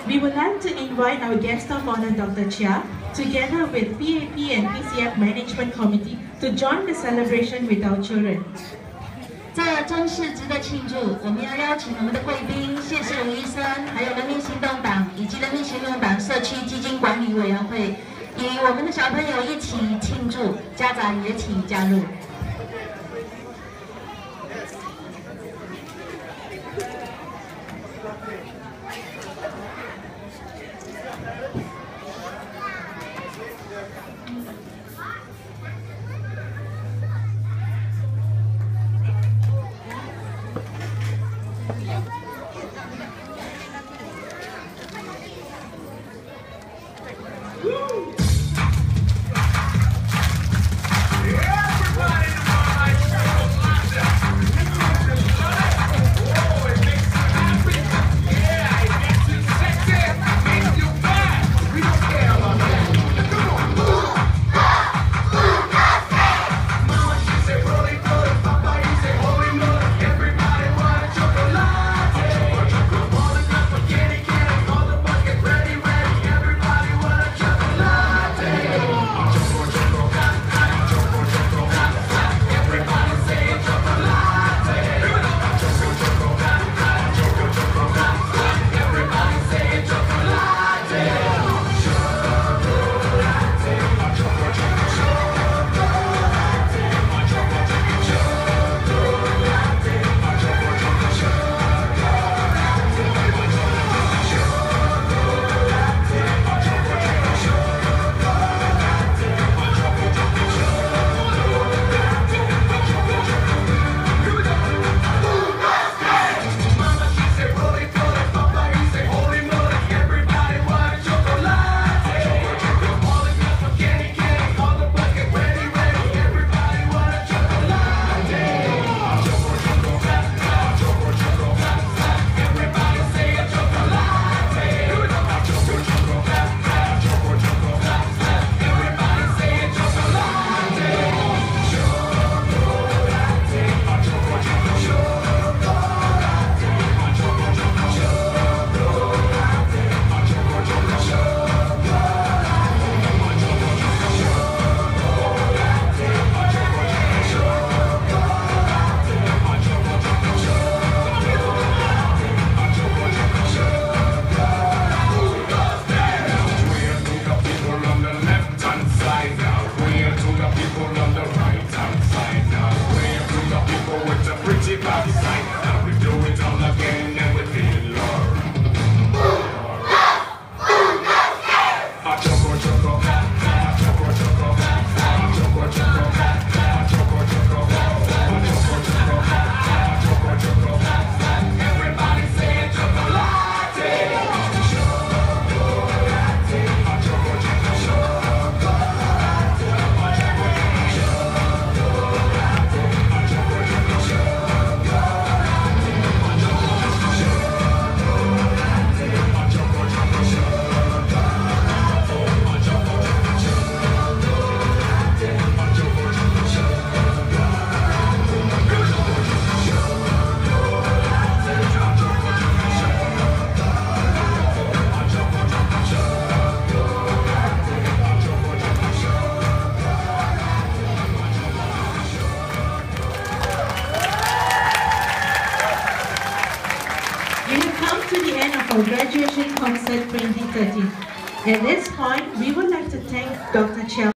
We would like to invite our guest of honor, Dr. Chia, together with PAP and PCF Management Committee to join the celebration with our children. 这正式值得庆祝，我们要邀请我们的贵宾谢世武医生，还有人民行动党以及人民行动党社区基金管理委员会，与我们的小朋友一起庆祝，家长也请加入。 To the end of our graduation concert 2013. At this point, we would like to thank Dr. Chia